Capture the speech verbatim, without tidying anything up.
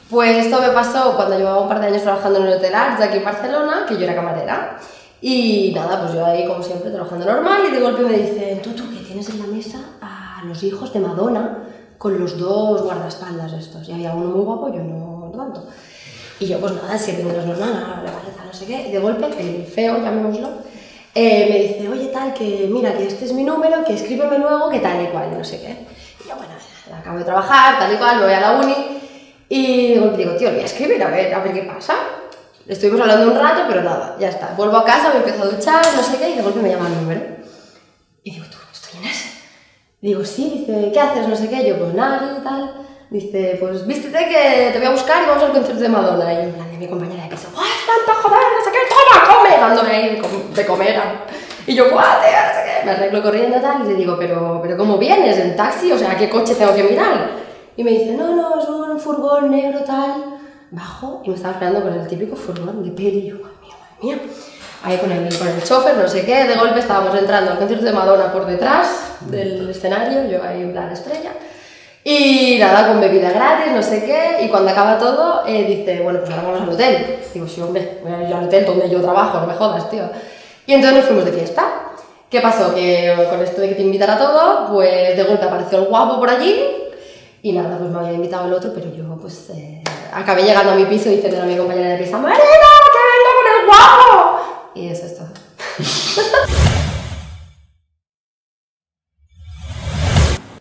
Pues esto me pasó cuando llevaba un par de años trabajando en un hotel Arts aquí en Barcelona, que yo era camarera. Y nada, pues yo ahí como siempre trabajando normal y de golpe me dicen, tú, tú, que tienes en la mesa a los hijos de Madonna con los dos guardaespaldas estos. Y había uno muy guapo y uno no tanto. Y yo pues nada, sirviéndolos normal, nada, la paleta, no sé qué. Y de golpe el feo, llamémoslo, eh, me dice, oye tal, que mira, que este es mi número, que escríbeme luego, que tal y cual, no sé qué. Y yo, bueno, acabo de trabajar, tal y cual, me voy a la uni. Y de golpe digo, tío, le voy a escribir, a ver, a ver qué pasa. Estuvimos hablando un rato, pero nada, ya está. Vuelvo a casa, me empiezo a duchar, no sé qué, y de golpe me llama el número. Y digo, tú, estoy en ese. Digo, sí, dice, ¿qué haces? No sé qué. Yo, pues nada, y tal. Dice, pues vístete que te voy a buscar y vamos al concierto de Madonna. Y yo, en plan, de mi compañera de piso, ¡guau, tanto joder, no sé qué, toma, come! Dándome ahí de, com de comer. Y yo, ¡guau, tío, no sé qué! Me arreglo corriendo y tal, y le digo, pero, pero ¿cómo vienes? ¿En taxi? O sea, ¿qué coche tengo que mirar? Y me dice, no, no, es un furgón negro tal. Bajo y me estaba esperando con el típico furgón de peli. Y yo, madre mía, madre mía. Ahí con el, con el chofer, no sé qué. De golpe estábamos entrando al concierto de Madonna por detrás del escenario, yo ahí en plan estrella. Y nada, con bebida gratis, no sé qué. Y cuando acaba todo, eh, dice, bueno, pues ahora vamos al hotel. Digo, sí, hombre, voy a ir al hotel donde yo trabajo, no me jodas, tío. Y entonces nos fuimos de fiesta. ¿Qué pasó? Que con esto de que te invitan a todo, pues de golpe apareció el guapo por allí. Y nada, pues me había invitado el otro, pero yo pues eh, acabé llegando a mi piso y diciendo a mi compañera de piso, ¡Marina, que vengo con el guapo! Y eso es todo.